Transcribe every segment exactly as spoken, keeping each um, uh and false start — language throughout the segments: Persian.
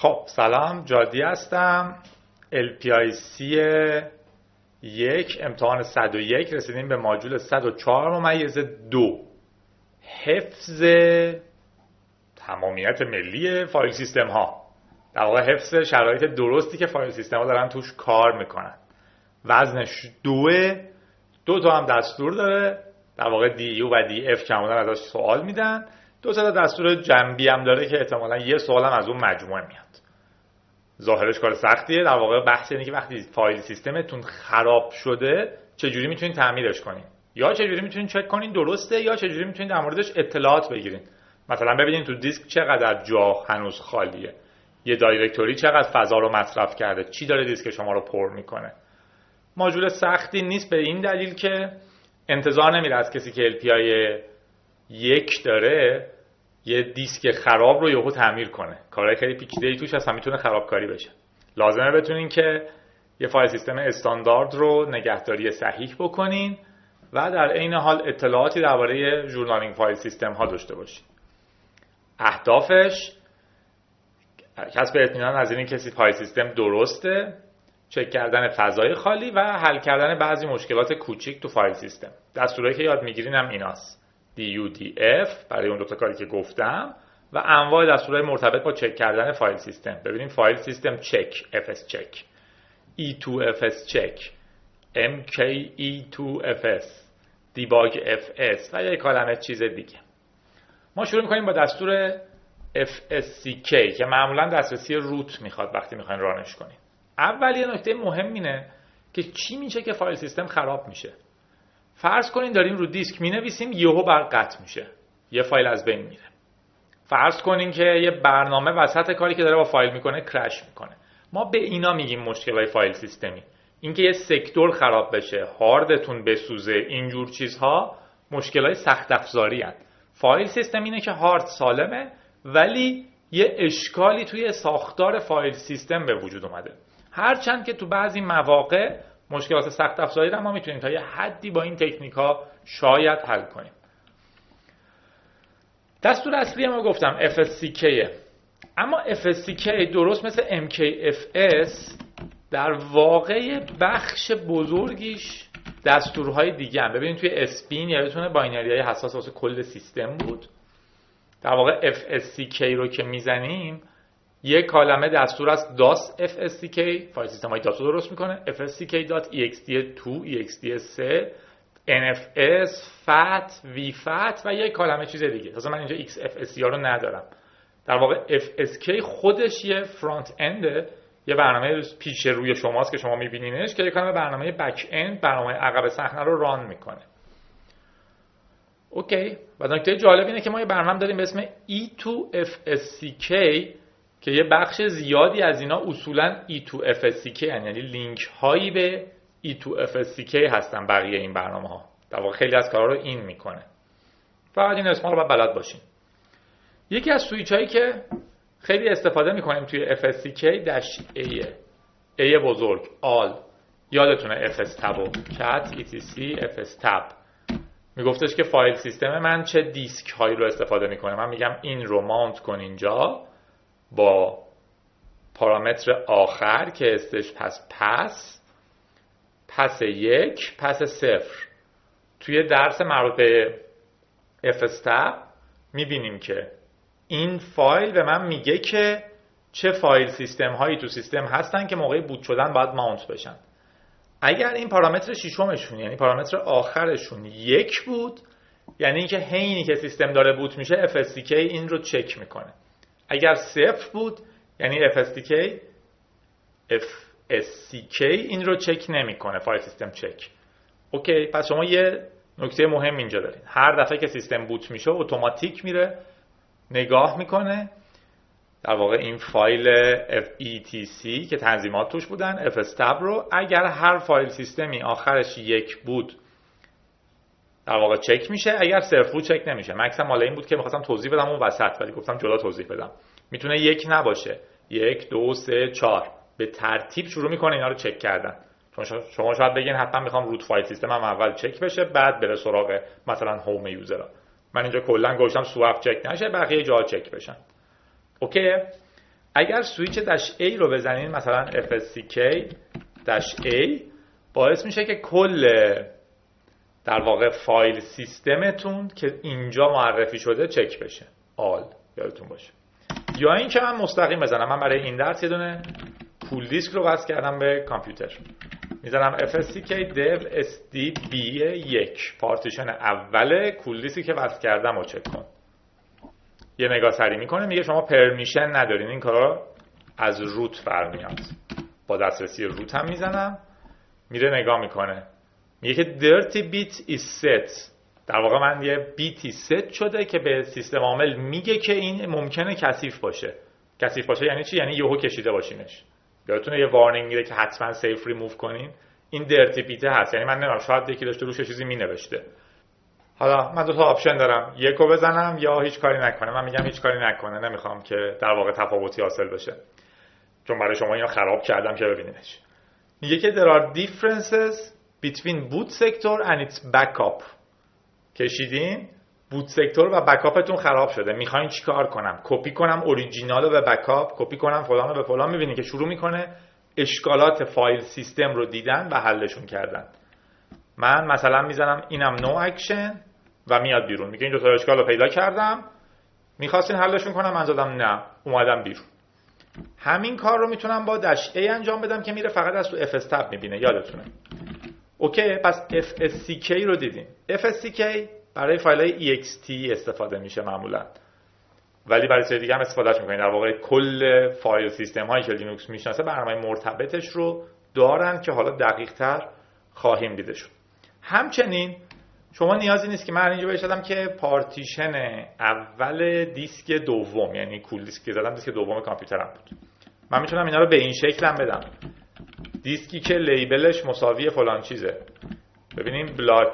خب سلام، جادی هستم. ال پی آی سی یک امتحان صد و یک رسیدیم به ماژول صد و چهار ممیز دو، حفظ تمامیت ملی فایل سیستم ها. در واقع حفظ شرایط درستی که فایل سیستم ها دارن توش کار میکنن. وزنش دوه، دو تا هم دستور داره، در واقع دی یو و دی اف که معمولا ازش سوال میدن. دو تا دستور جنبی هم داره که احتمالاً یه سوال هم از اون مجموعه میاد. ظاهرش کار سختیه. در واقع بحث اینه که وقتی فایل سیستمتون خراب شده چجوری میتونین تعمیرش کنین، یا چجوری میتونین چک کنین درسته، یا چجوری میتونین در موردش اطلاعات بگیرین. مثلا ببینین تو دیسک چقدر جا هنوز خالیه، یه دایرکتوری چقدر فضا رو مصرف کرده، چی داره دیسک شما رو پر میکنه. ماژول سختی نیست به این دلیل که انتظار نمیره از کسی که ال پی آی یک داره یه دیسک خراب رو یهو تعمیر کنه. کارهای خیلی پیچیده‌ای توش هست، هم میتونه خرابکاری بشه. لازمه بتونین که یه فایل سیستم استاندارد رو نگهداری صحیح بکنین و در عین حال اطلاعاتی درباره ژورنالینگ فایل سیستم ها داشته باشین. اهدافش کسب اطمینان از این کسی فایل سیستم درسته، چک کردن فضای خالی و حل کردن بعضی مشکلات کوچیک تو فایل سیستم. دستورایی که یاد میگیرین هم ایناست: دی یو دی اف برای اون دو تا کاری که گفتم و انواع دستورهای مرتبط با چک کردن فایل سیستم. ببینیم فایل سیستم چک، اف اس چک، ای تو اف اس چک، ام کی ای تو اف اس، دیباگ اف اس و یک کلمه چیز دیگه. ما شروع می‌کنیم با دستور اف اس سی کی که معمولا دسترسی روت میخواد وقتی میخواین رانش کنین. اول یه نکته مهم اینه که چی میشه که فایل سیستم خراب میشه. فرض کنین داریم رو دیسک مینویسیم، یهو برق قطع میشه، یه فایل از بین میره. فرض کنین که یه برنامه وسط کاری که داره با فایل میکنه کرش میکنه. ما به اینا میگیم مشکلای فایل سیستمی. اینکه یه سکتور خراب بشه، هاردتون بسوزه، اینجور چیزها مشکلای سخت افزاری هست. فایل سیستم اینه که هارد سالمه ولی یه اشکالی توی ساختار فایل سیستم به وجود اومده. هرچند که تو بعضی مواقع مشکلات سخت افزاری رو ما میتونیم تا یه حدی با این تکنیک ها شاید حل کنیم. دستور اصلی ما گفتم اف اس سی کی، اما اف اس سی کی درست مثل ام کی اف اس در واقع بخش بزرگیش دستورهای دیگه هم. ببینید توی اسپین یادتونه باینری های حساس واسه کل سیستم بود. در واقع اف اس سی کی رو که میزنیم یک کلمه دستور است داس اف اس سی کی، فایل سیستم های داتا درست میکنه، اف اس سی کی دات ای ایکس دی دو، ای ایکس دی سه، ان اف اس، فات، وی فات و یک کلمه چیز دیگه. تازه من اینجا ایکس اف اس سی ها رو ندارم. در واقع اف اس کی خودش یه فرانت انده، یه برنامه پیش روی شماست که شما میبینینش که یک کلمه برنامه بک اند، برنامه عقب صحنه رو ران میکنه. اوکی. و نکته جالب اینه که ما یه برنامه داریم به اسم ای تو اف اس سی کی که یه بخش زیادی از اینا اصولاً ای تو اف اس سی کی یعنی لینک هایی به ای تو اف اس سی کی هستن. بقیه این برنامه ها در واقع خیلی از کارا رو این میکنه. فقط این اسما رو باید بلد باشین. یکی از سویچ هایی که خیلی استفاده میکنیم توی اف اس سی کی داش ای ای بزرگ آل، یادتونه اف اس تاب و کات ای تی سی اف اس تاب میگفتش که فایل سیستم من چه دیسک هایی رو استفاده میکنه. من میگم این رو ماونت کن اینجا با پارامتر آخر که استش پس پس پس یک پس صفر. توی درس مربوط به اف اس تاب میبینیم که این فایل به من میگه که چه فایل سیستم هایی تو سیستم هستن که موقع بوت شدن باید ماونت بشن. اگر این پارامتر ششمشون یعنی پارامتر آخرشون یک بود، یعنی اینکه حینی که سیستم داره بوت میشه اف اس سی کی این رو چک میکنه. اگر صفر بود یعنی اف اس سی کی اف اس سی کی این رو چک نمیکنه، فایل سیستم چک. اوکی، پس شما یه نکته مهم اینجا دارین. هر دفعه که سیستم بوت میشه اتوماتیک میره نگاه میکنه در واقع این فایل اف ای تی سی که تنظیمات توش بودن اف اس تاب رو، اگر هر فایل سیستمی آخرش یک بود در واقع چک میشه، اگر صفر بود چک نمیشه. مکسم مال این بود که می‌خواستم توضیح بدم اون وسط ولی گفتم جدا توضیح بدم. میتونه یک نباشه، یک دو سه چهار به ترتیب شروع میکنه اینا رو چک کردن. چون شما شاید بگین حتما میخوام روت فایل سیستم هم اول چک بشه بعد بره سراغ مثلا هوم یوزرها. من اینجا کلا گوشتم سواب چک نشه بقیه جاها چک بشن. اوکی. اگر سویچ داش A رو بزنین مثلا اف اس سی کی داش A باعث میشه که کل در واقع فایل سیستمتون که اینجا معرفی شده چک بشه. آل یادتون باشه. یا این که من مستقیم بزنم، من برای این درس یه دونه کول دیسک رو وصل کردم به کامپیوتر، میزنم اف اس سی کی dev اس دی بی یک، پارتیشن اول کول دیسکی که وصل کردم رو چک کن. یه نگاه سری میکنه، میگه شما پرمیشن ندارین، این کارا از روت برمیاد. با دسترسی روت هم میزنم، میره نگاه میکنه، میگه که dirty bit is set. در واقع من یه بیتی ست شده که به سیستم عامل میگه که این ممکنه کثیف باشه. کثیف باشه یعنی چی؟ یعنی یهو کشیده باشینش. یادتونه یه وارنینگ میده که حتما سیف ریموو کنین. این dirty bit هست، یعنی من نمیدونم شاید یکی داشته روش چیزی مینوشته. حالا من دو تا آپشن دارم، یکو بزنم یا هیچ کاری نکنه. من میگم هیچ کاری نکنه، نمیخوام که در واقع تفاوتی حاصل بشه، چون برای شما اینو خراب کردم که ببینینش. میگه که there are differences between boot sector and its backup. کشیدین بوت سکتور و بکاپتون خراب شده، میخواین چیکار کنم؟ کپی کنم اوریجینال رو به بکاپ، کپی کنم فلان رو به فلان. میبینید که شروع میکنه اشکالات فایل سیستم رو دیدن و حلشون کردن. من مثلا میزنم اینم نو اکشن و میاد بیرون، میگه این دو تا اشکال رو پیدا کردم، میخواستین حلشون کنم، من زدم نه، اومدم بیرون. همین کار رو میتونم با داش ای انجام بدم که میره فقط از تو اف اس تب میبینه، یادتونه. اوکی، پس اف اس سی کی رو دیدیم. اف اس سی کی برای فایل‌های ای ایکس تی استفاده میشه معمولا، ولی برای چیز دیگه هم استفادهش میکنین. در واقع کل فایل سیستم هایی که لینوکس میشناسه برنامه مرتبطش رو دارن که حالا دقیق تر خواهیم دیدشون. همچنین شما نیازی نیست که من اینجا بهش دادم که پارتیشن اول دیسک دوم، یعنی کول دیسک که زدم دیسک دوم کامپیوترم بود. من میتونم اینا رو به این شکل هم بدم، دیسکی که لیبلش مساوی فلان چیزه. ببینیم بلاک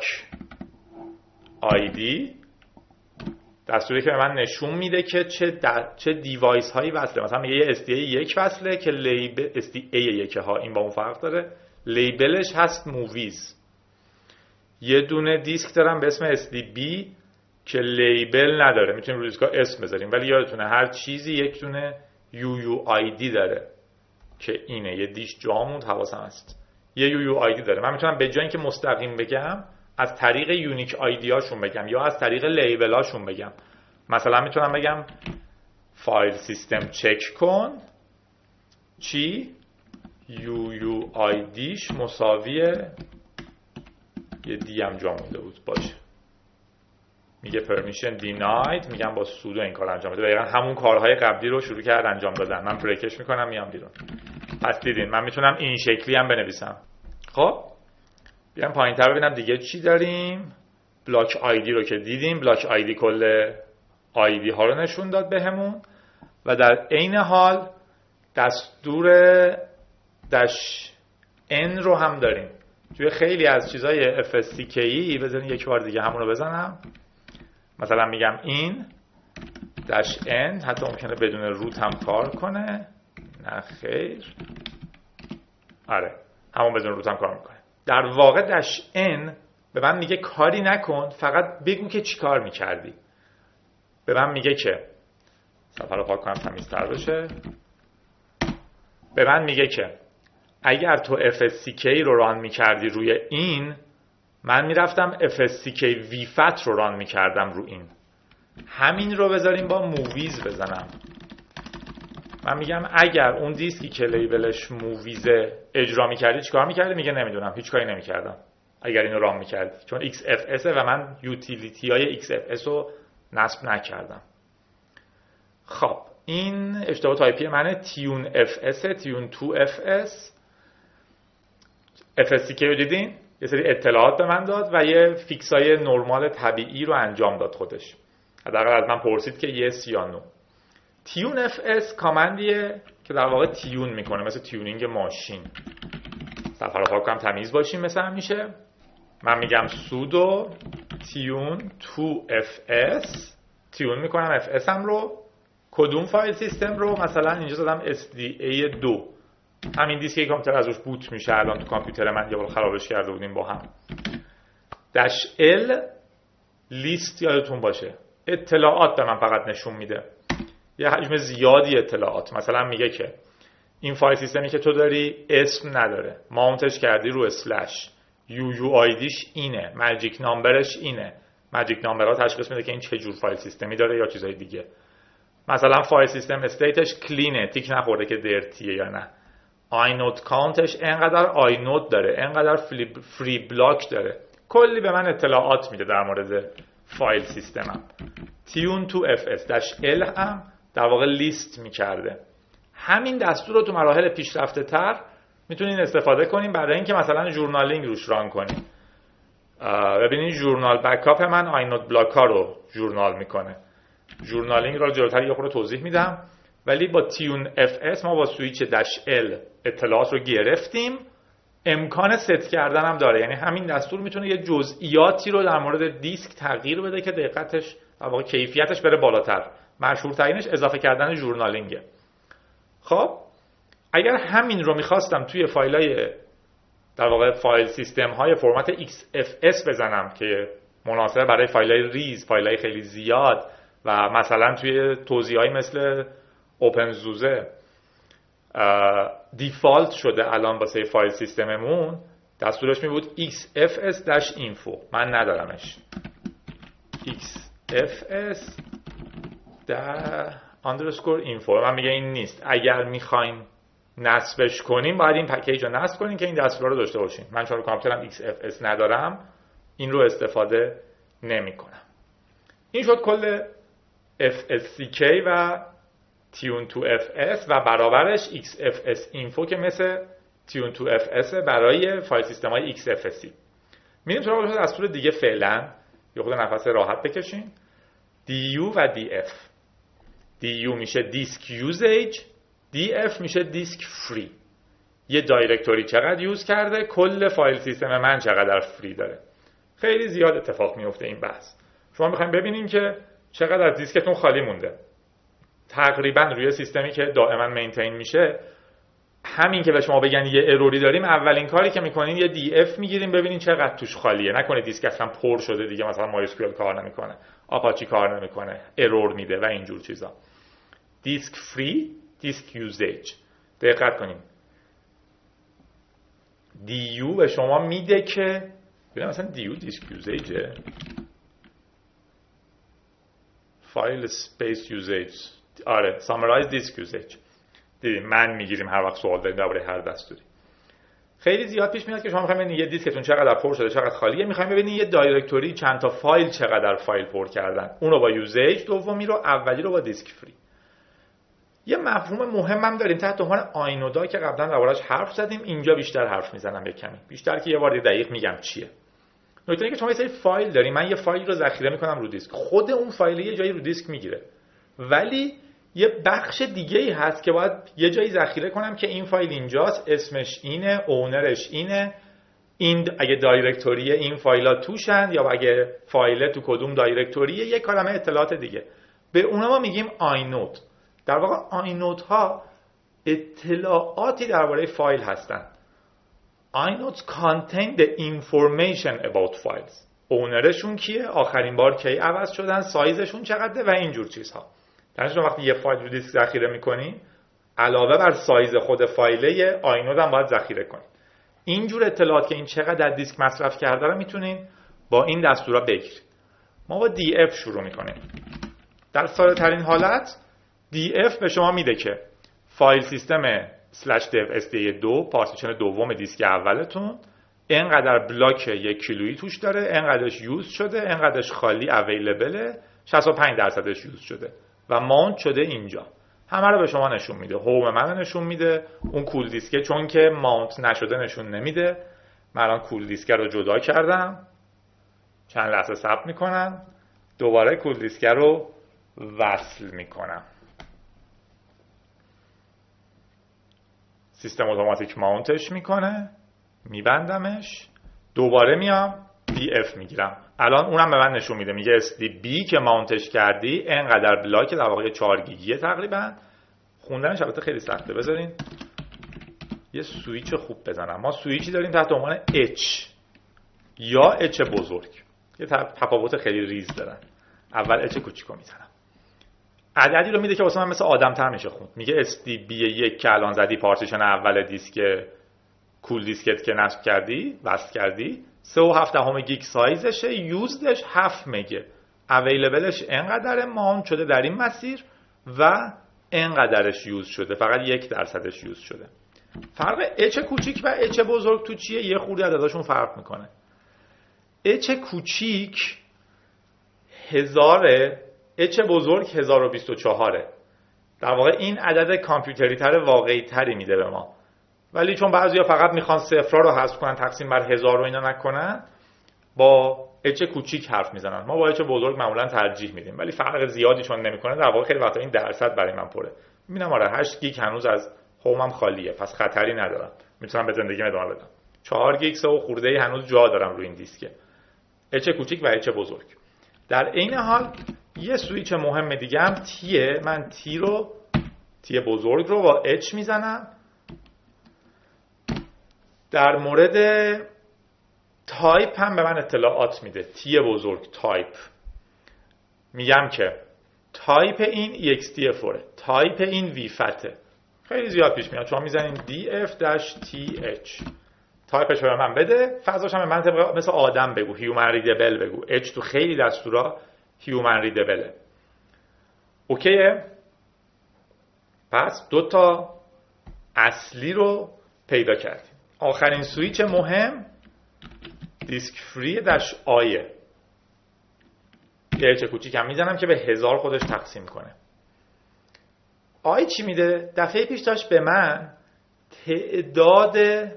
آیدی دستوری که به من نشون میده که چه در چه دیوایس هایی وصله. مثلا میگه یه اس دی ای یک وصله که لیبل اس دی ای یک ها، این با اون فرق داره، لیبلش هست موویز. یه دونه دیسک دارم به اسم اس دی بی که لیبل نداره، میتونیم روی دیسکا اسم بذاریم، ولی یادتونه هر چیزی یک دونه یو یو آی دی داره که اینه. یه دیش جا موند، حواسم هست یه یو یو آی دی داره. من میتونم به جای اینکه مستقیم بگم از طریق یونیک آیدی هاشون بگم یا از طریق لیبل هاشون بگم. مثلا میتونم بگم فایل سیستم چک کن چی یو یو آیدیش مساویه یه دی هم جا مونده بود باشه، میگه پرمیشن دیناید، میگم با سودو این کار انجام بده. دقیقاً همون کارهای قبلی رو شروع کرد انجام دادن. من بریکش میکنم میام بیرون. پس دیدین من میتونم این شکلی هم بنویسم. خب بیام پایین‌تر ببینم دیگه چی داریم. بلاک آیدی رو که دیدیم، بلاک آیدی کل آیدی ها رو نشون داد بهمون و در عین حال دستور داش ان رو هم داریم. توی خیلی از چیزای اف اس سی کی بزنین یک بار دیگه همون رو بزنم. مثلا میگم این داش ان، حتی ممکنه بدون روت هم کار کنه. نه خیر، آره همون بدون روت هم کار میکنه. در واقع داش ان به من میگه کاری نکن، فقط بگو که چی کار میکردی. به من میگه که صفحه رو پاک کنم تمیزتر بشه. به من میگه که اگر تو اف اس سی کی رو ران میکردی روی این، من میرفتم اف اس سی کی وی فت رو ران میکردم رو این. همین رو بذاریم با موویز بزنم. من میگم اگر اون دیسکی که لیبلش موویزه اجرا میکردی چیکار میکردی؟ میگه نمیدونم، هیچ کاری نمیکردم اگر اینو ران میکردی، چون ایکس اف اس و من یوتیلیتی های ایکس اف اس رو نصب نکردم. خب این اشتباه تایپی منه. تیون اف اس، تیون تو اف اس. اف اس سی کی رو دیدین؟ یه سری اطلاعات به من داد و یه فیکس های نرمال طبیعی رو انجام داد خودش. حداقل از من پرسید که یس یا نو. تیون اف اس کامندیه که در واقع تیون میکنه، مثل تیونینگ ماشین. صفحه رو پاک کنم تمیز باشیم مثل همیشه. من میگم سودو تیون تو اف اس، تیون میکنم اف اس هم رو. کدوم فایل سیستم رو؟ مثلا اینجا زدم اس دی ای دو، همین دیسک که کامپیوتر ازش بوت میشه الان تو کامپیوتر من، یه بار خرابش کرده بودیم با هم. داش ال لیست یادتون باشه، اطلاعات به من فقط نشون میده. یه حجم زیادی اطلاعات. مثلا میگه که این فایل سیستمی که تو داری اسم نداره، ماونتش کردی رو اسلش، یو یو آیدیش اینه، ماجیک نامبرش اینه. ماجیک نامبرها تشخیص میده که این چه جور فایل سیستمی داره یا چیزای دیگه. مثلا فایل سیستم استیتش کلینه، تیک نخورده که درتیه یا نه. آینود کانتش انقدر آینود داره، انقدر فری بلاک داره. کلی به من اطلاعات میده در مورد فایل سیستمم. تیون تو اف اس داش ال هم در واقع لیست میکرده. همین دستور رو تو مراحل پیشرفته تر میتونین استفاده کنین برای اینکه مثلا ژورنالینگ روش ران کنین. ببینین ژورنال بکاپ من آینود بلاک ها رو ژورنال میکنه. ژورنالینگ رو جلوتر یه خورده توضیح میدم، ولی با تیون اف اس ما با سویچ داش ال اطلاعات رو گرفتیم. امکان ست کردن هم داره، یعنی همین دستور میتونه یه جزئیاتی رو در مورد دیسک تغییر بده که دقتش در واقع کیفیتش بره بالاتر. مشهورترینش اضافه کردن ژورنالینگه. خب اگر همین رو میخواستم توی فایلای در واقع فایل سیستم های فرمت ایکس اف اس بزنم که مناسب برای فایلای ریز، فایلای خیلی زیاد و مثلا توی توضیحایی مثل اوپنزوزه دیفالت شده الان واسه فایل سیستممون، دستورش می بود ایکس اف اس info. من ندارمش. ایکس اف اس underscore info من میگه این نیست. اگر میخواین نصبش کنیم باید این پکیج رو نصب کنیم که این دستور رو داشته باشین. من چون کامپیوترم ایکس اف اس ندارم این رو استفاده نمی کنم. این شد کل اف اس سی کی و تیون تو اف اس و برابرش ایکس اف اس info که مثل تیون تو اف اس برای فایل سیستم های ایکس اف اس. میریم سراغ دستور دیگه. فعلا یه خود نفس راحت بکشین. دی یو و دی اف. دی یو میشه دیسک یوزیج، دی اف میشه دیسک فری. یه دایرکتوری چقدر یوز کرده، کل فایل سیستم من چقدر فری داره. خیلی زیاد اتفاق میفته این بحث. شما میخوایم ببینین که چقدر از دیسکتون خالی مونده. تقریبا روی سیستمی که دائما مینتین میشه، همین که به شما بگن یه اروری داریم، اولین کاری که میکنین یه دی اف میگیریم ببینین چقدر توش خالیه. نکنه دیسک اصلا پر شده دیگه، مثلا مای اس کیو ال کار نمیکنه، آپاچی کار نمیکنه، ارور میده و اینجور چیزا. دیسک فری، دیسک یوزیج. دقت کنین دی یو به شما میده که ببین مثلا دی یو دیسک یوزیجه، فایل اسپیس یوزیج. آره سامرایز دیسک یوزیج. دیدیم من میگیریم هر وقت سوال داریم درباره هر دستوری. خیلی زیاد پیش میاد که شما میخواین ببینید یه دیسکتون چقدر پر شده، چقدر خالیه. میخواین ببینید یه دایرکتوری چند تا فایل چقدر فایل پر کردن. اون رو با یوزیج، دومی رو، اولی رو با دیسک فری. یه مفهوم مهمم داریم تحت عنوان آینودا که قبلا دربارش حرف زدیم. اینجا بیشتر حرف میزنم، یک کمی بیشتر که یه بار دقیق میگم چیه. نکته اینه که شما یه سری فایل داریم. من یه فایل رو ذخیره میکنم رو دیسک، خود اون فایل یه جایی رو دیسک میگیره، ولی یه بخش دیگه ای هست که باید یه جایی ذخیره کنم که این فایل اینجاست، اسمش اینه، اونرش اینه، این اگه دایرکتوری این فایل‌ها توشن یا اگه فایل تو کدوم دایرکتوریه، یه کلمه اطلاعات دیگه. به اونا ما میگیم آینود. در واقع آینودها اطلاعاتی درباره فایل هستن. آینودز contain the information about files. اونرشون کیه، آخرین بار کی عوض شدن، سایزشون چقدره و اینجور چیزها. در شما وقتی یه فایل رو دیسک ذخیره می‌کنین، علاوه بر سایز خود فایله، آینود هم باید ذخیره کنین. اینجور اطلاعات که این چقدر دیسک مصرف کرده رو میتونین با این دستورا بگیرید. ما با دی اف شروع می‌کنیم. در ساده ترین حالت دی اف به شما میده که فایل سیستم سلش دیو اس دی دو پارتیشن دوم دیسک اولتون اینقدر بلاک یک کیلویی توش داره، اینقدرش یوز شده، اینقدرش خالی اویلیبله، شصت و پنج درصدش یوز شده و ماونت شده اینجا. همه رو به شما نشون میده. هوم من نشون میده. اون کول دیسکه چون که ماونت نشده نشون نمیده. من الان کول دیسکه رو جدا کردم، چند لحظه ثبت میکنم، دوباره کول دیسکه رو وصل میکنم. سیستم اتوماتیک ماونتش میکنه، میبندمش، دوباره میام دی اف میگیرم. الان اونم به من نشون میده، میگه اس دی بی که ماونتش کردی اینقدر بلاک، در واقع چهار گیگیه تقریبا. خوندنش البته خیلی سخته. بذارین یه سویچ خوب بزنم. ما سویچی داریم تحت عنوان اچ یا اچ بزرگ. یه تفاوت خیلی ریز دارن. اول اچ کوچیکو میزنم. عددی رو میده که واسه من مثل آدم‌تر میشه خوند. میگه اس دی بی یک که الان زدی پارتیشن اول دیسک کول دیسکت که نصب کردی وصل کردی سه و هفت دهم گیگ سایزشه، یوزدش هفت مگه، اویلیبلش انقدره، ماونت شده در این مسیر و انقدرش یوز شده، فقط یک درصدش یوز شده. فرق اچ کوچیک و اچ بزرگ تو چیه؟ یه خورده عدداشون فرق میکنه. اچ کوچیک هزاره، اچ بزرگ هزار و بیست و چهاره. در واقع این عدد کامپیوتری تر واقعی تری میده به ما، ولی چون بعضیا فقط میخوان صفرها رو حذف کنن تقسیم بر هزار رو اینا نکنن، با اچ کوچیک حرف میزنن. ما با اچ بزرگ معمولا ترجیح میدیم، ولی فرق زیادی چون نمیکنه در واقع خیلی وقتا این درصد برای من پره. میبینم آره هشت گیگ هنوز از هومم خالیه، پس خطری ندارم، میتونم به زندگیم ادامه بدم. چهار گیگ سه و خورده ای هنوز جا دارم روی این دیسک. اچ کوچیک و اچ بزرگ. در عین حال یه سویچ مهم دیگه هم تیه. من تی رو تی بزرگ رو با اچ میزنم. در مورد تایپ هم به من اطلاعات میده. تی بزرگ تایپ، میگم که تایپ این ای اکس تی فور، تایپ این وی فته. خیلی زیاد پیش میاد شما میزنین دی اف تی اچ، تایپش رو من بده. فضاش هم به من طبق مثل آدم بگو، هیومن ریدبل بگو. اچ تو خیلی دستورا هیومن ریدبله. اوکیه؟ پس دو تا اصلی رو پیدا کردیم. آخرین سویچ مهم دیسک فری داش آیه. یه اچ کوچیک هم میزنم که به هزار خودش تقسیم کنه. آی چی میده؟ دفعه پیش داشت به من تعداد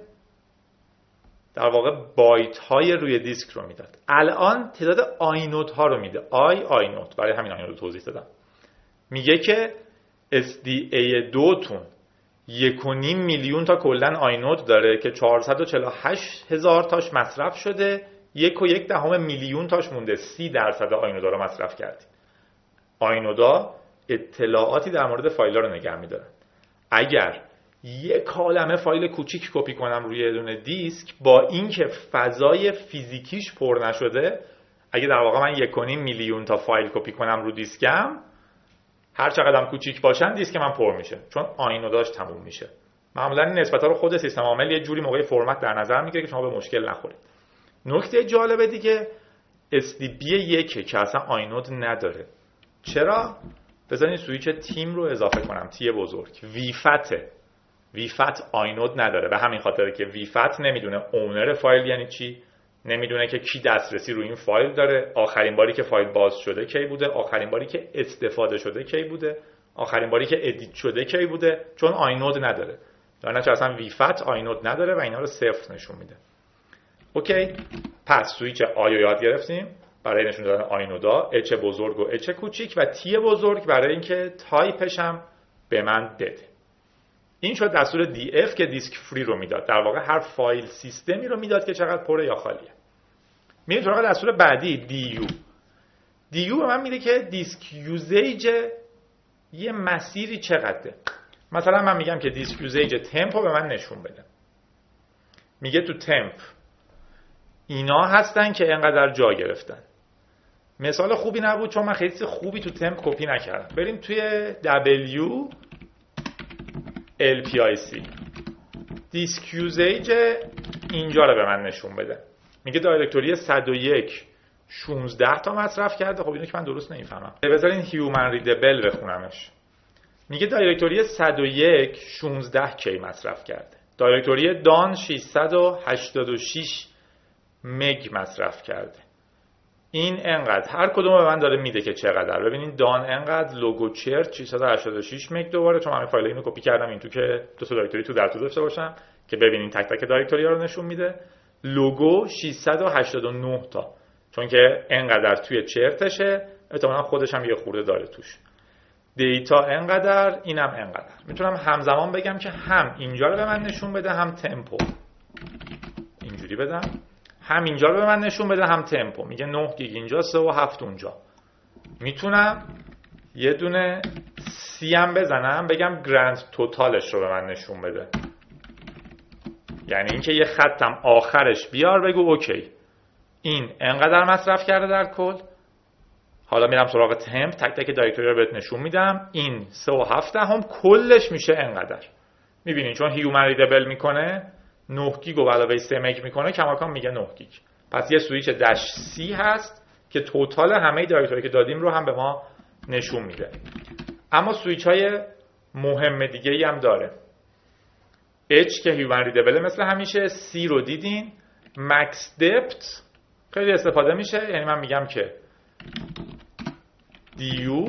در واقع بایت های روی دیسک رو میداد. الان تعداد آینود ها رو میده. آی آینود، برای همین آینود رو توضیح دادم. میگه که اس دی ای دو تون یک و نیم میلیون تا کلن آینود داره که چهارصد و چهل و هشت هزار تاش مصرف شده، یک و یک دهم میلیون تاش مونده. سی درصد آینودا رو مصرف کردیم. آینودا اطلاعاتی در مورد فایل‌ها رو نگه می‌دارن. اگر یک کالمه فایل کوچیک کپی کنم روی یه دونه دیسک، با اینکه فضای فیزیکیش پر نشده، اگه در واقع من یک و نیم میلیون تا فایل کپی کنم رو دیسکم، هر چقدرم کوچیک باشن دیسک من پر میشه، چون آینوداش تموم میشه. معمولا این نسبت‌ها رو خود سیستم عامل یه جوری موقع فرمت در نظر میگیره که شما به مشکل نخورید. نکته جالب دیگه اس دی بی یک که اصلا آینود نداره. چرا؟ بذارین سویچ تیم رو اضافه کنم، تی بزرگ. وی فته. وی فت آینود نداره، به همین خاطره که وی فت نمیدونه اونر فایل یعنی چی، نمیدونه که کی دسترسی روی این فایل داره، آخرین باری که فایل باز شده کی بوده، آخرین باری که استفاده شده کی بوده، آخرین باری که ادیت شده کی بوده، چون آینود نداره. در نتیجه اصلا وی فت آینود نداره و اینا رو صفر نشون میده. اوکی، پس سویچ آی رو یاد گرفتیم برای نشون دادن آینودا، اچ بزرگ و اچ کوچیک، و تی بزرگ برای اینکه تایپش هم به من بده. این شد دستور دی اف که دیسک فری رو میداد. در واقع هر فایل سیستمی رو میداد که چقدر پره یا خالیه. میریم سراغ دستور بعدی، دی یو. دی یو به من میده که دیسک یوزیج یه مسیری چقدره. مثلا من میگم که دیسک یوزیج تمپو به من نشون بده. میگه تو تمپ اینا هستن که اینقدر جا گرفتن. مثال خوبی نبود چون من خیلی خوبی تو تمپ کپی نکردم. بریم توی دبلیو ال پی آی سی. دیسک یوزیج اینجا رو به من نشون بده. میگه دایرکتوری صد و یک شانزده تا مصرف کرده. خب اینو که من درست نمیفهمم. بذارین هیومن ریدبل بخونمش. میگه دایرکتوری صد و یک شانزده کی مصرف کرده. دایرکتوری دان ششصد و هشتاد و شش مگ مصرف کرده. این انقدر، هر کدوم به من داره میده که چقدر. ببینین دان انقدر، لوگو چرت ششصد و هشتاد و شش مگ دوباره، چون من فایل اینو کپی کردم این تو که دو تا دایرکتوری تو در تو داشته باشم که ببینین تک تک دایرکتوری ها رو نشون میده. لوگو ششصد و هشتاد و نه تا، چون که انقدر توی چرتشه، احتمالاً خودش هم یه خورده داره توش. دیتا انقدر، اینم انقدر. میتونم همزمان بگم که هم اینجا رو به من نشون بده هم تمپو. اینجوری بدم. هم اینجا رو به من نشون بده هم تمپو. میگه نه گیگ اینجا، سه و هفت اونجا. میتونم یه دونه سی هم بزنم بگم گرند توتالش رو به من نشون بده. یعنی اینکه یه خطم آخرش بیار بگو اوکی این انقدر مصرف کرده در کل. حالا میرم سراغ تمپ، تک تک دایرکتوری رو بهت نشون میدم. این سه و هفت هم کلش میشه انقدر. میبینین چون هیومن ریدبل میکنه نه گیگ و علاوه سه مگ میکنه، کماکان میگه نه گیگ. پس یه سویچ دش سی هست که توتال همه دایرکتوری که دادیم رو هم به ما نشون میده. اما سویچ های مهم دیگه ای هم داره. H که هیومن ریدبل مثل همیشه، C رو دیدین، مکس دپت خیلی استفاده میشه، یعنی من میگم که دیو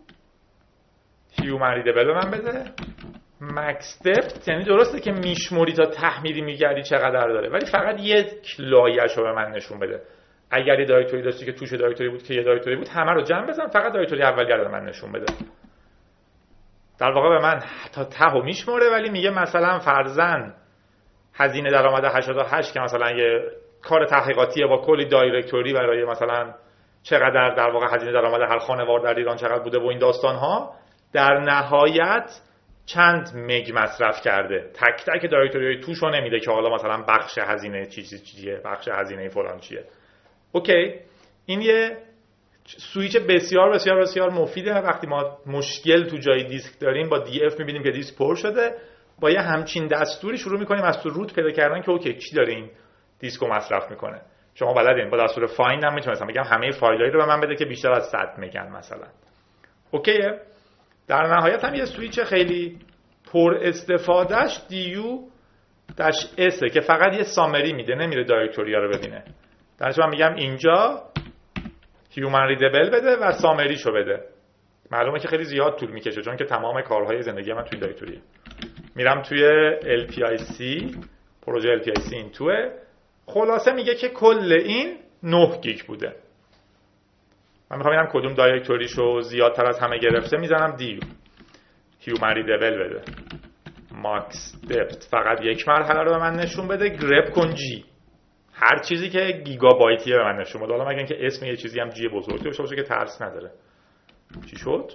هیومن ریدبل به من بده، مکس دپت یعنی درسته که میشموری تا تحمیلی میگردی چقدر داره، ولی فقط یک لایه‌اش رو به من نشون بده. اگر یه دایرکتوری داشتی که توش دایرکتوری بود که یه دایرکتوری بود، همه رو جمع بزن، فقط دایرکتوری اولیه رو به من نشون بده. در واقع به من تا تهو میشموره، ولی میگه مثلا فرضاً هزینه درآمد هشتاد و هشت که مثلا یه کار تحقیقاتیه با کلی دایرکتوری برای مثلا چقدر در واقع هزینه درآمد هر خانوار در ایران چقدر بوده و این داستان ها، در نهایت چند مگ مصرف کرده. تک تک دایرکتوری توش رو نمیده که حالا مثلا بخش هزینه چیزی چیه، بخش هزینه فلان چیه. اوکی، این یه سویچ بسیار بسیار بسیار مفیده. وقتی ما مشکل تو جای دیسک داریم با دی اف میبینیم که دیسک پر شده، با یه همچین دستوری شروع میکنیم از تو روت پیدا کردن که اوکی چی داره این دیسکو مصرف میکنه. شما بلدین با دستور فایند هم میتونم بگم همه فایلایی رو به من بده که بیشتر از صد مگن مثلا. اوکیه. در نهایت هم یه سویچ خیلی پر استفادهش دیو داش اس که فقط یه سامری میده، نمیره دایرکتوری ها رو ببینه. درش من میگم اینجا هیومن ریدبل بده و سامریشو بده. معلومه که خیلی زیاد طول میکشه چون که تمام کارهای زندگی من توی دایرکتوریه. میرم توی ال پی آی سی، پروژه ال پی آی سی این توه. خلاصه میگه که کل این نه گیگ بوده. من میخوام ببینم کدوم دایرکتوریشو زیادتر از همه گرفته، میزنم دیو هیومن ریدبل بده، ماکس دپت فقط یک مرحله رو به من نشون بده، گرب کن جی هر چیزی که گیگابایتیه به من نشون بده. حالا مگه اینکه اسم یه چیزی هم جی بزرگی باشه باشه که ترس نداره. چی شد؟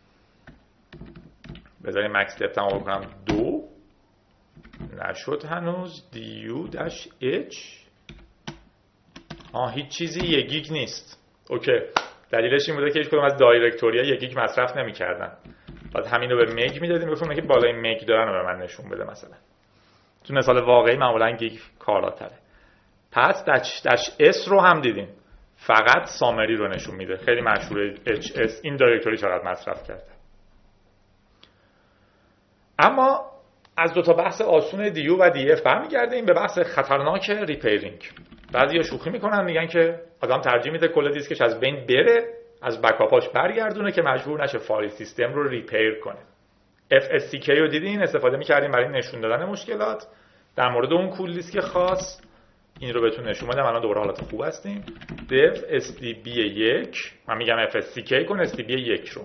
بذاریم مکس دپت هم بکنم دو، نشد هنوز. دیو داش اچ آه هیچ چیزی یک گیگ نیست. اوکی، دلیلش این بوده که هیچ کدوم از دایرکتوری‌ها یک گیگ مصرف نمی‌کردن. بعد همین رو به مگ میدادیم، بفهمیم که بالای مگ دارن رو به من نشون بده. مثلا تو مثال واقعی معمولا گیگ کاراتره. پس داش داش اس رو هم دیدیم، فقط سامری رو نشون میده. خیلی مشهوره اچ اس این دایرکتوری چقدر مصرف کرده. اما از دو تا بحث آسون دیو و دی اف برمیگردیم به بحث خطرناک ریپیرینگ. بعضیا شوخی میکنن میگن که آدم ترجیح میده کل دیسکش از بین بره، از بکاپاش برگردونه که مجبور نشه فایل سیستم رو ریپیر کنه. اف اس سی کی رو دیدین، استفاده میکردیم برای نشون دادن مشکلات. در مورد اون کول دیسک خاص این رو بهتون نشون بدم. الان دوباره حالت خوب هستیم. dev اس دی بی یک، من میگم اف اس سی کی کن اس دی بی یک رو.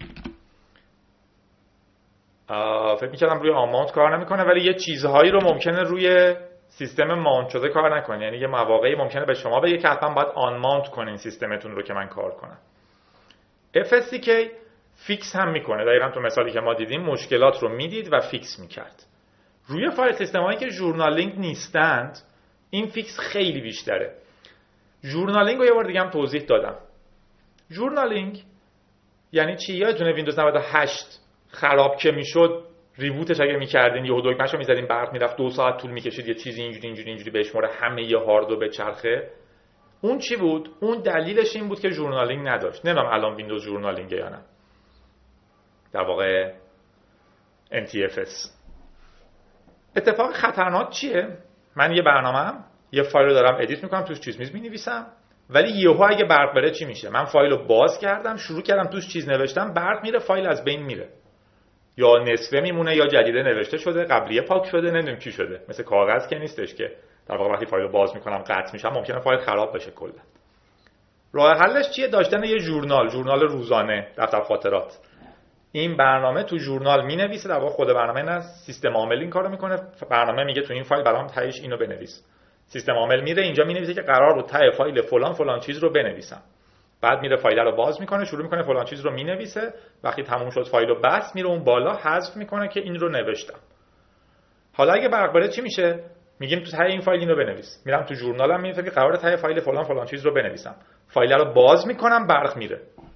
فکر میکردم روی آمانت کار نمیکنه، ولی یه چیزهایی رو ممکنه روی سیستم مانت شده کار نکنه. یعنی یه مواقعی ممکنه به شما بگه که حتما باید آن مانت کنین سیستمتون رو که من کار کنم. اف اس سی کی فیکس هم میکنه. دقیقاً تو مثالی که ما دیدیم مشکلات رو میدید و فیکس میکرد. روی فایل سیستمایی که ژورنالینگ نیستند این فیکس خیلی بیشتره. ژورنالینگ رو یه بار دیگه هم توضیح دادم. ژورنالینگ یعنی چی؟ یادتونه ویندوز نود و هشت خراب که میشد، ریبوتش اگه میکردین یهو دکمه‌شو میزدین برق میرفت، دو ساعت طول میکشید یه چیزی اینجوری اینجوری اینجوری بشماره همه ی هاردو به چرخه. اون چی بود؟ اون دلیلش این بود که ژورنالینگ نداشت. نمیدونم الان ویندوز ژورنالینگه یا نه. در واقع ان تی اف اس. اتفاق خطرناک چیه؟ من یه برنامه‌ام، یه فایل رو دارم ادیت میکنم، توش چیز میز مینویسم، ولی یهو اگه برق بره چی میشه؟ من فایل رو باز کردم، شروع کردم توش چیز نوشتم، برق میره، فایل از بین میره. یا نصفه میمونه یا جدیده نوشته شده، قبلیه پاک شده، نمیدونم چی شده. مثل کاغذ که نیستش که در واقع وقتی فایل رو باز میکنم قطع میشم، ممکنه فایل خراب بشه کلا. راه حلش چیه؟ داشتن یه ژورنال، ژورنال روزانه، دفتر خاطرات. این برنامه تو ژورنال مینویسه، در واقع خود برنامه نه، سیستم عامل این کارو میکنه. برنامه میگه تو این فایل برام تهش اینو بنویس. سیستم عامل میره اینجا مینویسه که قرار بود ته فایل فلان فلان چیز رو بنویسم. بعد میره فایل رو باز میکنه، شروع میکنه فلان چیز رو مینویسه. وقتی تموم شد فایل رو بس، میره اون بالا حذف میکنه که این رو نوشتم. حالا اگه برق بره چی میشه؟ میگیم تو ته این فایل اینو بنویس. میرم تو ژورنالم میبینم که قراره ته فایل فلان فلان چیز رو بنویسم. فایل رو باز میکنم، برق میره.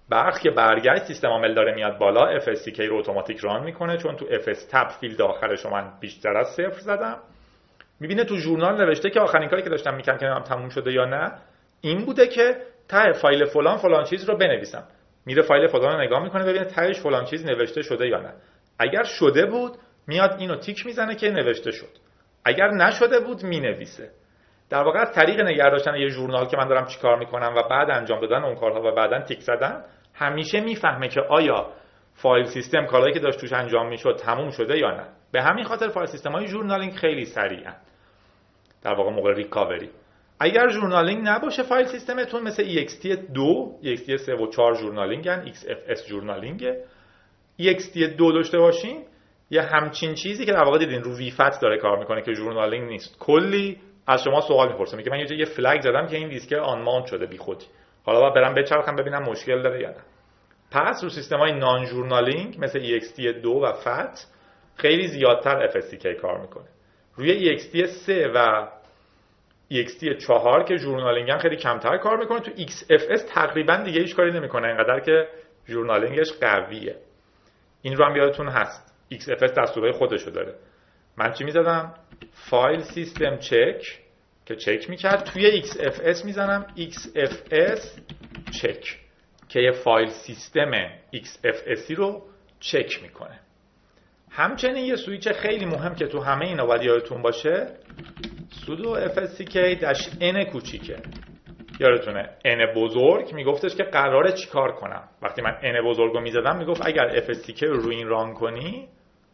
برق که برگشت سیستم عامل داره میاد بالا، اف اس سی کی رو اتوماتیک ران میکنه، چون تو اف اس تب فیلد آخرش رو من بیشتر از صفر زدم. میبینه تو ژورنال نوشته که آخرین کاری که داشتم میکنم که تموم شده یا نه این بوده که ته فایل فلان فلان چیز رو بنویسم. میره فایل فلان رو نگاه میکنه ببینه تهش فلان چیز نوشته شده یا نه. اگر شده بود میاد اینو تیک میزنه که نوشته شد، اگر نشده بود مینویسه. در واقع از طریق نگه داشتن یه ژورنال که من دارم چیکار میکنم و بعد انجام دادن اون کارها و بعدن تیک زدن، همیشه میفهمه که آیا فایل سیستم کارهایی که داشت توش انجام میشد تموم شده یا نه. به همین خاطر فایل سیستم‌های ژورنالینگ خیلی سریعن در واقع موقع ریکاوری. اگر ژورنالینگ نباشه فایل سیستمتون، مثل ای اکس تی دو، ای اکس تی سه و چهار ژورنالینگن، ایکس اف اس ژورنالینگه. ای اکس تی دو داشته باشین یه همچین چیزی که در واقع دیدین رو ویفت داره کار میکنه که ژورنالینگ نیست، کلی از شما سوال میپرسه، میگه من یه جای یه فلگ زدم که این دیسک آن ماونت شده بیخودی، حالا باید برم بچرخم ببینم مشکل داره یا نه. پس رو سیستم‌های نان ژورنالینگ مثل ای اکس تی دو و فت خیلی زیادتر اف اس سی کی کار میکنه. روی ای اکس تی سه و ای اکس تی چهار که ژورنالینگ هم خیلی کمتر کار میکنه. تو ایکس اف اس تقریبا دیگه هیچ کاری نمیکنه، اینقدر که ژورنالینگش قویه. این رو هم یادتون هست ایکس اف اس دستورهای خودشو داره. من چی میزدم؟ فایل سیستم چک که چک میکرد، توی ایکس اف اس میزنم ایکس اف اس چک که یه فایل سیستم ایکس اف اس رو چک میکنه. همچنین یه سویچ خیلی مهم که تو همه اینا باید یادتون باشه، سودو اف اس سی کی داش ان کوچیکه. یادتونه ان بزرگ میگفتش که قراره چیکار کنم. وقتی من ان بزرگ رو میزدم میگفت اگر اف اس سی کی رو روی این ران کنی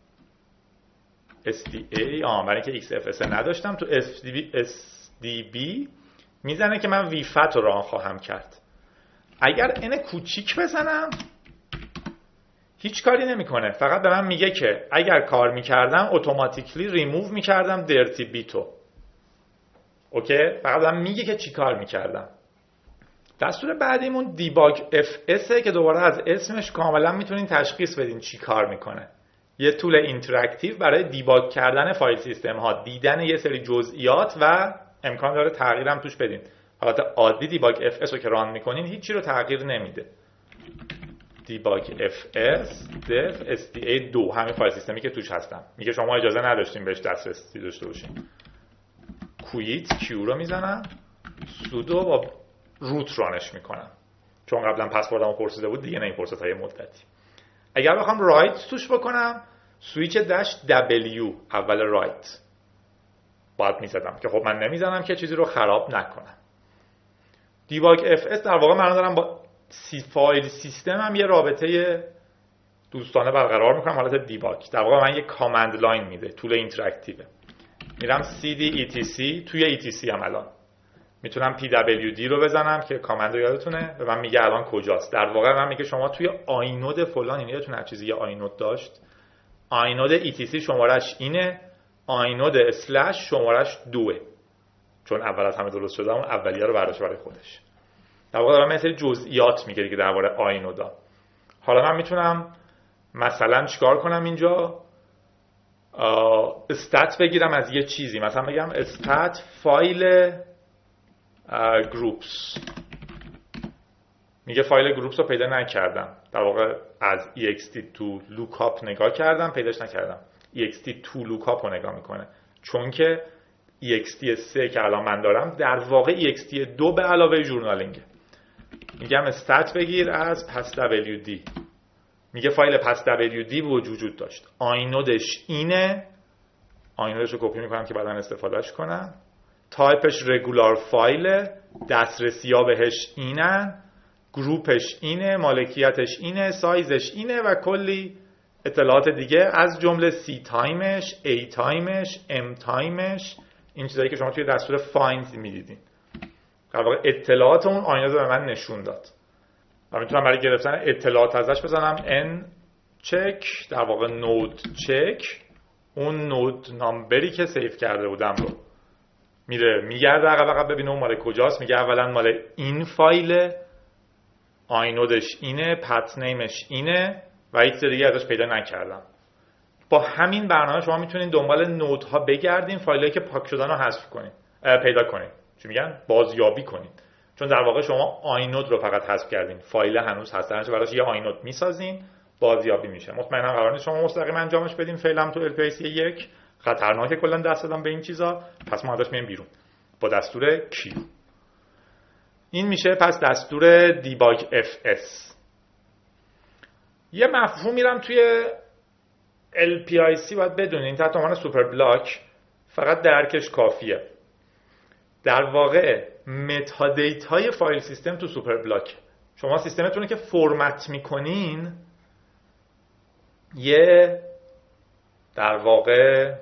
اس دی ای، آه برای اینکه ایکس اف اس نداشتم، تو اس دی بی میزنه که من ویفت رو ران خواهم کرد. اگر ان کوچیک بزنم هیچ کاری نمیکنه، فقط به من میگه که اگر کار میکردم اتوماتیکلی ریموو میکردم درتی بیتو. اوکی؟ فقط به من میگه که چی کار میکردم. دستور بعدیمون دیباگ اف اس که دوباره از اسمش کاملا میتونین تشخیص بدین چی کار میکنه. یه طول اینتراکتیو برای دیباگ کردن فایل سیستم ها، دیدن یه سری جزئیات و امکان داره تغییرم توش بدین. حالت عادی دیباگ اف اس رو که ران میکنین هیچی رو تغییر نمیده. دیباگ اف اس دف اس دی ای دو همین فایل سیستمی که توش هستم میگه شما اجازه نداشتین بهش دسترسی داشته باشین. کویت کیو رو میزنم، سودو با روت رانش میکنم چون قبلا پسوردمو پرسیده بود دیگه نمیپرسه تا یه مدتی. اگر بخوام رایت توش بکنم سویچ داش دبلیو اول رایت باید میزدم که خب من نمیزنم که چیزی رو خراب نکنم. دیباگ اف اس در واقع من دارم با سی فایل سیستم هم یه رابطه دوستانه برقرار میکنم حالت دیباگ. در واقع من یه کامند لاین میده، طول اینتراکتیوه. میرم سی دی ای تی سی، توی ای تی سی هم الان میتونم پی دبلیو دی رو بزنم که کامند رو یادتونه به من میگه الان کجاست. در واقع من میگه شما توی آینود فلان، این یادتونه هر چیزی یه آینود داشت، آینود ای تی سی شمارش اینه، آینود اسلش شمارش دوه، چون اول از همه درست شده اون اولیه رو برداشته برای خودش. در واقع دارم مثلا جزئیات میگه دیگه درباره آینودا. حالا من میتونم مثلا چیکار کنم اینجا؟ استات بگیرم از یه چیزی، مثلا بگم استات فایل گروپس. میگه فایل گروپس رو پیدا نکردم. در واقع از ای اکس تی تو لوکاپ نگاه کردم پیداش نکردم. ای اکس تی تو لوکاپ رو نگاه میکنه چون که ای اکس تی سه که الان من دارم در واقع ای اکس تی دو به علاوه ژورنالینگه. میگم استات بگیر از پس دبلیو دی. میگه فایل پس دبلیو دی وجود داشت، آینودش اینه، آینودش رو کپی میکنم که بعدا استفادهش کنم. تایپش رگولار فایل، دسترسی ها بهش اینن، گروپش اینه، مالکیتش اینه، سایزش اینه و کلی اطلاعات دیگه از جمله سی تایمش، ای تایمش، ام تایمش، این چیزایی که شما توی دستور فایند میدیدین. در واقع اطلاعات اون آینود رو به من نشون داد و میتونم برای گرفتن اطلاعات ازش بزنم ان چک، در واقع نود چک، اون نود نامبری که سیو کرده بودم رو میره میگرده عقب عقب ببینه اون مال کجاست. میگه اولا مال این فایل، آینودش اینه، پت نیمش اینه و هیچ دیگه ازش پیدا نکردم. با همین برنامه شما میتونید دنبال نودها بگردین، فایلایی که پاک شدن رو حذف کنین، پیدا کنین، چی میگن، بازیابی کنین چون در واقع شما آینود رو فقط حذف کردین، فایل هنوز هست، درنچه براش یه آینود میسازین بازیابی میشه. مطمئنا قرار نیست شما مستقیم انجامش بدین. فعلا تو ال پی آی سی یک خطرناکه کلا دست دادن به این چیزا، پس ما ازش میایم بیرون با دستور کیو. این میشه پس دستور دیباگ اف اس. یه مفهوم میرم توی ال پی آی سی باید بدونین تحت عنوان سوپر بلاک، فقط درکش کافیه. در واقع متادیتای فایل سیستم تو سوپر بلاک، شما سیستمتونه که فرمت میکنین یه در واقع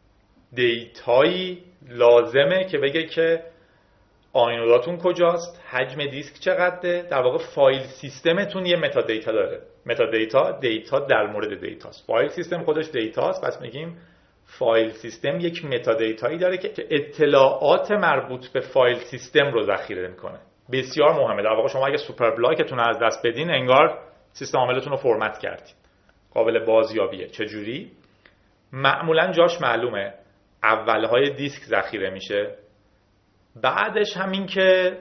دیتایی لازمه که بگه که آینوداتون کجاست، حجم دیسک چقدره. در واقع فایل سیستمتون یه متادیتا داره. متادیتا دیتا در مورد دیتاست. فایل سیستم خودش دیتاست، پس میگیم فایل سیستم یک متادیتایی داره که اطلاعات مربوط به فایل سیستم رو ذخیره میکنه. بسیار مهمه. در واقع شما اگه سوپر بلاکتون رو از دست بدین انگار سیستم عاملتون رو فرمت کردین. قابل بازیابیه. چجوری؟ معمولا جاش معلومه. اولهای دیسک ذخیره میشه، بعدش همین که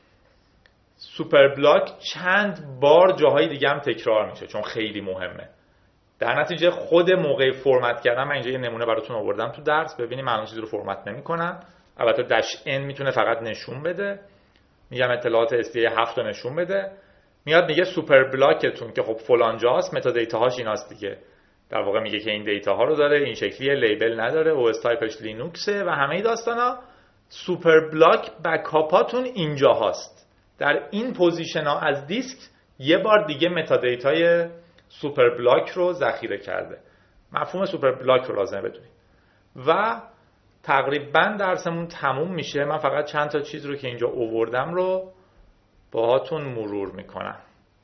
سوپر بلاک چند بار جاهای دیگه هم تکرار میشه چون خیلی مهمه. در نتیجه خود موقع فرمت کردن، من اینجا یه نمونه براتون آوردم تو درس، ببینیم من اون چیزی رو فرمت نمی‌کنم. البته داش ان میتونه فقط نشون بده، میگم اطلاعات اس دی هفت رو نشون بده، میاد میگه سوپر بلاکتون که خب فلان جاست متادیتاهاش ایناست دیگه. در واقع میگه که این دیتاها رو داره، این شکلیه، لیبل نداره، او اس تایپش لینوکسه و همه داستانا. سوپر بلاک بکاپاتون اینجا هست. در این پوزیشن ها از دیسک یه بار دیگه متادیتای سوپر بلاک رو ذخیره کرده. مفهوم سوپر بلاک رو لازمه بدونید. و تقریبا درسمون تموم میشه. من فقط چند تا چیز رو که اینجا آوردم رو باهاتون مرور میکنم.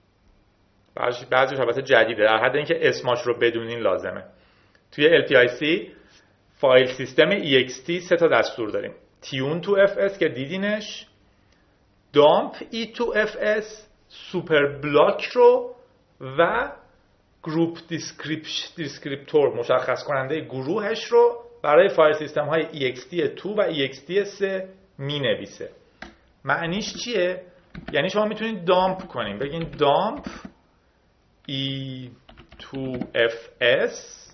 بعضیش البته جدیده، در حد اینکه اسماش رو بدونین لازمه. توی ال پی آی سی فایل سیستم ای اکس تی سه تا دستور داریم. تیون تو اف اس که دیدینش، دامپ ای تو اف اس، سوپر بلاک رو و گروپ دیسکریپتور مشخص کننده گروهش رو برای فایل سیستم های ای اکس تی دو و ای اکس تی سه می نویسه. معنیش چیه؟ یعنی شما میتونید دامپ کنیم، بگین دامپ ای تو اف اس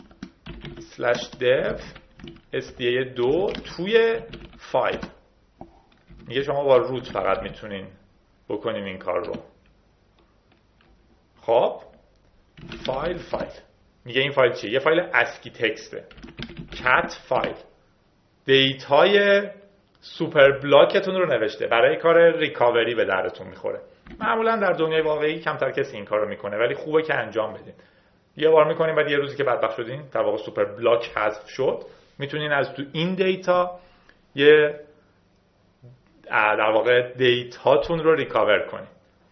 slash dev اس دی ای دو توی فایل. میگه شما با روت فقط میتونین بکنیم این کار رو. خب فایل فایل میگه این فایل چیه؟ یه فایل اسکی تکسته. کت فایل دیتای سوپر بلاکتون رو نوشته، برای کار ریکاوری به دردتون میخوره. معمولا در دنیای واقعی کمتر کسی این کار رو میکنه، ولی خوبه که انجام بدین. یه بار میکنین بعد یه روزی که بدبخت شدین، در واقع سوپر بلاک حذف شد، میتونین از تو این دیتا یه در واقع دیتاتون رو ریکاور کنین.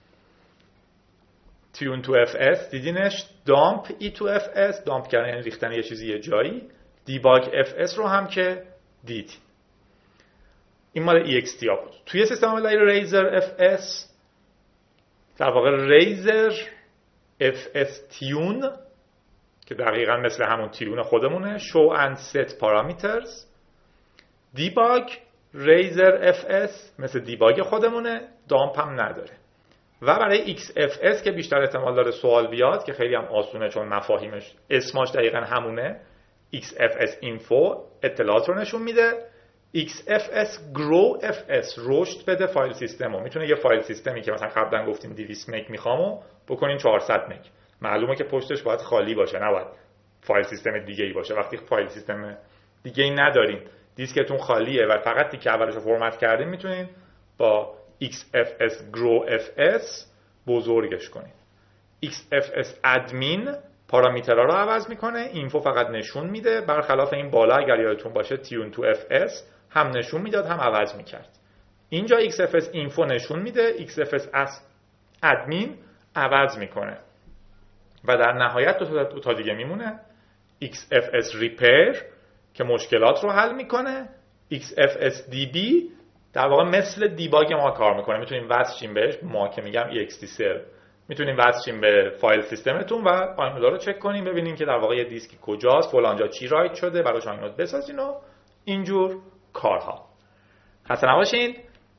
تیون تو اف اس دیدینش، دامپ ای تو اف اس، دامپ کردن یعنی ریختن یه چیزی یه جایی. دیباگ اف اس رو هم که دیدین. این مال ای اکس تی ها بود. توی سیستم عامل ریزر اف اس در واقع ریزر اف اس تیون که دقیقا مثل همون تیون خودمونه، show and set parameters. دیباگ ریزر اف اس مثل دیباگ خودمونه، دامپ هم نداره. و برای ایکس اف اس که بیشتر احتمال داره سوال بیاد که خیلی هم آسونه چون مفاهیمش اسمش دقیقا همونه، ایکس اف اس info اطلاعات رو نشون میده. ایکس اف اس grow اف اس رشد بده فایل سیستمو. میتونه یه فایل سیستمی که مثلا قبلا گفتیم دویست مگ میخوامو بکنین چهارصد مگ. معلومه که پشتش باید خالی باشه، نباید فایل سیستم دیگه ای باشه. وقتی فایل سیستم دیگه ای ندارین، دیسکتون خالیه و فقط تیکه اولش رو فرمت کردین، میتونین با ایکس اف اس grow اف اس بزرگش کنین. ایکس اف اس admin پارامترها رو عوض میکنه، اینفو فقط نشون میده، برخلاف این بالا اگر یادتون باشه تیون تو اف اس هم نشون میداد هم عوض میکرد. اینجا ایکس اف اس info نشون میده، ایکس اف اس admin عوض میکنه. و در نهایت دو تا دیگه میمونه، ایکس اف اس repair که مشکلات رو حل میکنه، ایکس اف اس دی بی در واقع مثل دیباگ ما کار میکنه. میتونیم وصل شیم بهش، ما که میگم ای اکس تی سرو، میتونیم وصل شیم به فایل سیستمتون و آینودا رو چک کنیم، ببینیم که در واقع یه دیسکی کجاست، فلانجا چی رایت شده، براش آینود بسازین و اینجور کارها. خسته نباشین.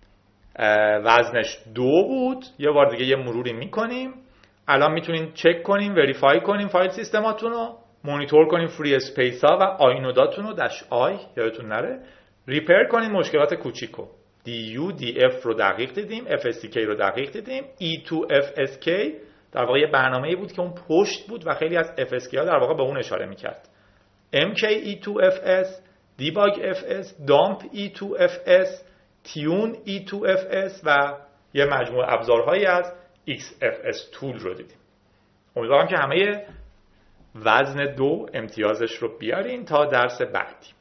وزنش دو بود. یه بار دیگه یه مروری میکنیم. الان میتونین چک کنیم، وریفای کنیم فایل سیستماتون رو، مونیتور کنیم فری اسپیس ها و آینوداتون رو داش آی یادتون نره، ریپر کنیم مشکلات کوچیکو. دی یو دی اف رو دقیق دیدیم، اف اس سی کی رو دقیق دیدیم. ای تو اف اس کی در واقع یه برنامه‌ای بود که اون پشت بود و خیلی از اف اس کی ها در واقع به اون اشاره میکرد. ام کی ای تو اف اس، دیباگ اف اس، دامپ ای تو اف اس، تیون ای تو اف اس و یه مجموعه ابزارهایی از ایکس اف اس تول رو دیدیم. امیدوارم که همه وزن دو امتیازش رو بیارین تا درس بعدی.